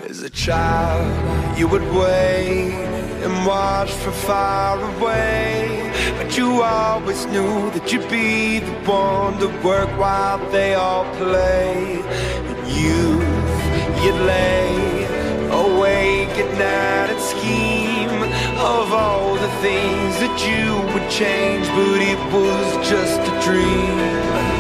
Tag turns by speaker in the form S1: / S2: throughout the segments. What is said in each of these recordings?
S1: As a child, you would wait and watch from far away, but you always knew that you'd be the one to work while they all play. In youth, you'd lay awake at night and scheme of all the things that you would change, but it was just a dream.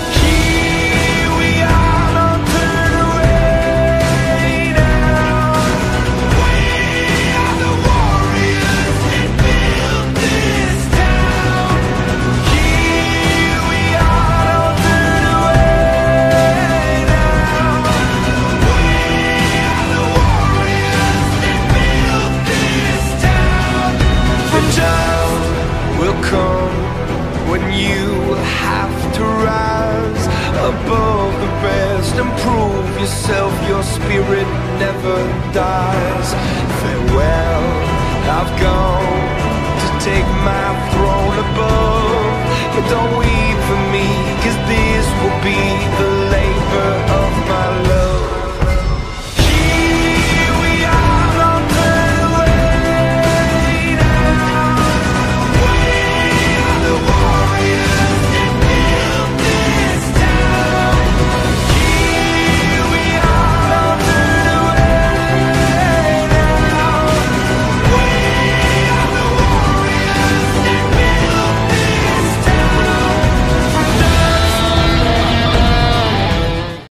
S1: When you have to rise above the rest and prove yourself, your spirit never dies. Farewell, I've gone to take my throne above, but don't weep for me, 'cause this will be the